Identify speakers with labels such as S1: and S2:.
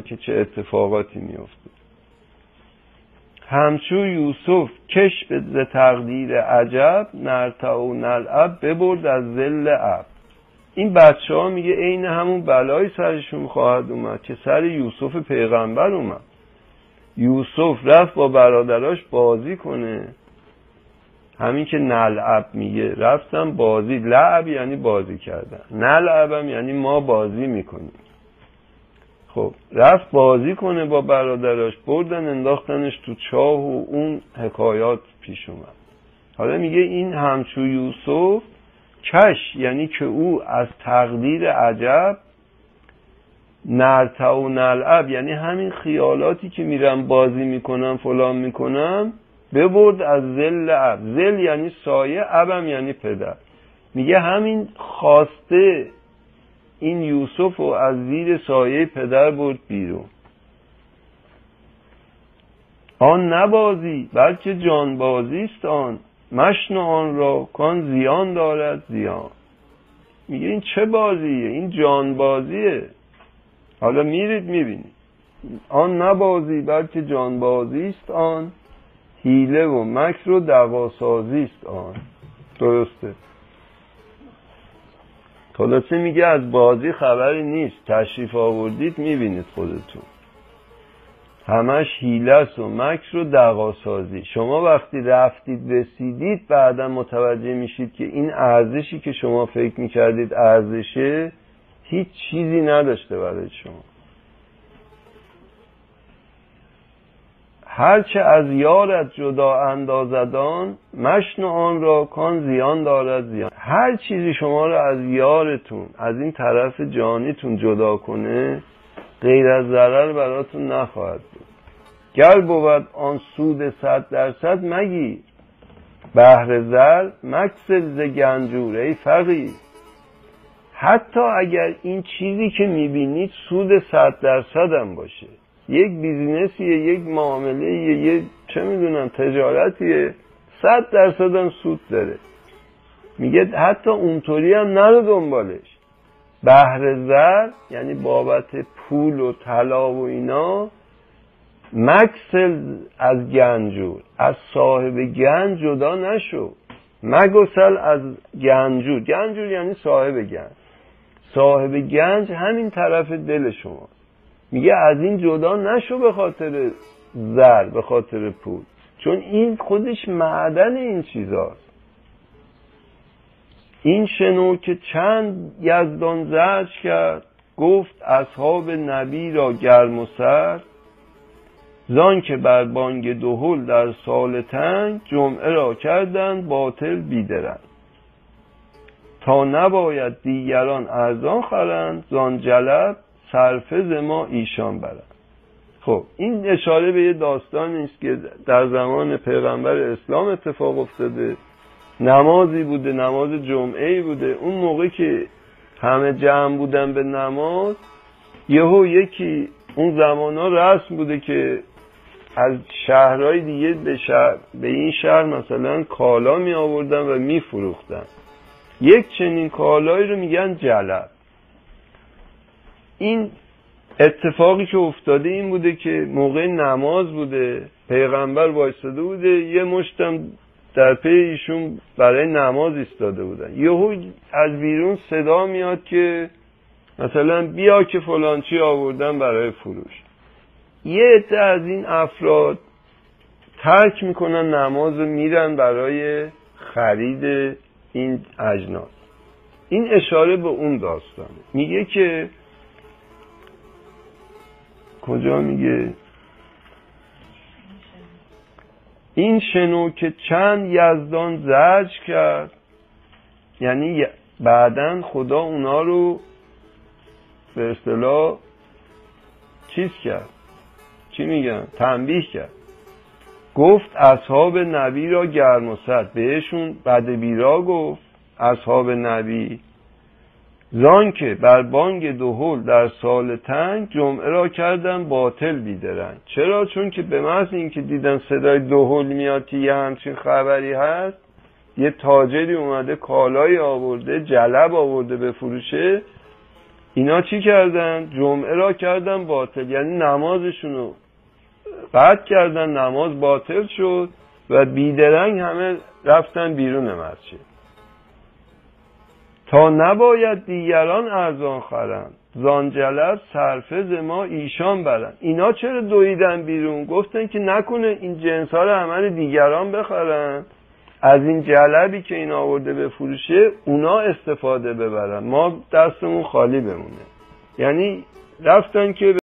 S1: که چه اتفاقاتی میفته. همچو یوسف کش به ز تقدیر عجب، نرتع و نلعب ببرد از ظل اب. این بچه ها میگه عین همون بلای سرشون خواهد اومد که سر یوسف پیغمبر اومد. یوسف رفت با برادراش بازی کنه، همین که نلعب میگه رفتم بازی، لعب یعنی بازی کردن، نلعبم یعنی ما بازی میکنیم. خب رفت بازی کنه با برادراش، بردن انداختنش تو چاه و اون حکایات پیش اومد. حالا میگه این همچو یوسف کش یعنی که او از تقدیر عجب، نرتع و نلعب یعنی همین خیالاتی که میرم بازی میکنم فلان میکنم، ببرد از ظل اب. ظل یعنی سایه، ابم یعنی پدر. میگه همین خواسته این یوسف رو از زیر سایه پدر برد بیرون. آن نبازی بلکه جانبازی است آن، مشنو آن را کان زیان دارد زیان. میگه این چه بازیه؟ این جانبازیه. حالا میرید میبینید. آن نبازی بلکه جانبازی است آن، حیله و مکر و دغاسازی است آن. درسته. خلاصه میگه از بازی خبری نیست، تشریف آوردید میبینید خودتون، همش حیله است و مکر و دغاسازی. شما وقتی رفتید رسیدید بعدا متوجه میشید که این ارزشی که شما فکر میکردید ارزشه هیچ چیزی نداشته برای شما. هرچه از یارت جدا اندازدان، مشنو آن را کان زیان دارد زیان. هر چیزی شما را از یارتون، از این طرف جانیتون جدا کنه، غیر از ضرر براتون نخواهد بود. گر بود آن سود 100% مگیر، بهر زر مکسل ز گنجور ای فقیر. حتی اگر این چیزی که میبینید سود 100% هم باشه، یک بیزینسیه، یک معاملهیه، یک چه میدونم تجارتیه، 100% هم سود داره، میگه حتی اونطوری هم نرو دنبالش. بهر زر یعنی بابت پول و طلا و اینا، مکسل از گنجور، از صاحب گنج جدا نشو. مگسل از گنجور، گنجور یعنی صاحب گنج، صاحب گنج همین طرف دل شما. میگه از این جدا نشو به خاطر زر، به خاطر پول، چون این خودش معدن این چیزاست. این شنو که چند یزدان زجر کرد، گفت اصحاب نبی را گرم و سرد. زان که بر بانگ دهل در سال تنگ، جمعه را کردند باطل بیدرنگ. تا نباید دیگران ارزان خرند، زان جلب صرفه ز ما ایشان برند. خب این اشاره به یه داستانی است که در زمان پیغمبر اسلام اتفاق افتاده. نمازی بوده، نماز جمعه‌ای بوده. اون موقع که همه جمع بودن به نماز، یهو یکی، اون زمانا رسم بوده که از شهرهای دیگه به این شهر مثلا کالا می آوردن و می فروختن. یک چنین کالایی رو میگن جلب. این اتفاقی که افتاده این بوده که موقع نماز بوده، پیغمبر وایساده بوده، یه مشتم در پی ایشون برای نماز ایستاده بودن. یهو از بیرون صدا میاد که مثلا بیا که فلان چی آوردن برای فروش. یه عده از این افراد ترک میکنن نماز و میرن برای خرید این اجناس. این اشاره به اون داستانه. میگه که کجا میگه؟ این شنو که چند یزدان زجر کرد، یعنی بعدن خدا اونا رو به اصطلاح چیز کرد، چی میگن؟ تنبیه کرد. گفت اصحاب نبی را گرم و سرد، بهشون بد بیرا گفت اصحاب نبی. زان که بر بانگ دهل در سال تنگ، جمعه را کردن باطل بیدرنگ. چرا؟ چون که به محض این که دیدن صدای دهل میاد که یه همچین خبری هست، یه تاجری اومده کالایی آورده، جلب آورده به فروشه، اینا چی کردن؟ جمعه را کردن باطل، یعنی نمازشونو قطع کردن، نماز باطل شد و بیدرنگ همه رفتن بیرون مسجد. تا نباید دیگران ارزان خرند، زان جلب صرفه ز ما ایشان برند. اینا چرا دویدن بیرون؟ گفتن که نکنه این جنس ها رو همه دیگران بخرن، از این جلبی که این آورده بفروشه اونا استفاده ببرن، ما دستمون خالی بمونه. یعنی رفتن که